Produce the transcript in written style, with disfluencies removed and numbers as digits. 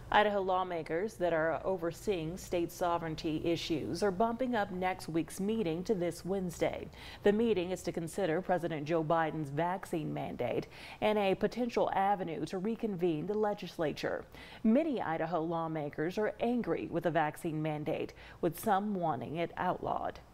Idaho lawmakers that are overseeing state sovereignty issues are bumping up next week's meeting to this Wednesday. The meeting is to consider President Joe Biden's vaccine mandate and a potential avenue to reconvene the legislature. Many Idaho lawmakers are angry with the vaccine mandate, with some wanting it outlawed.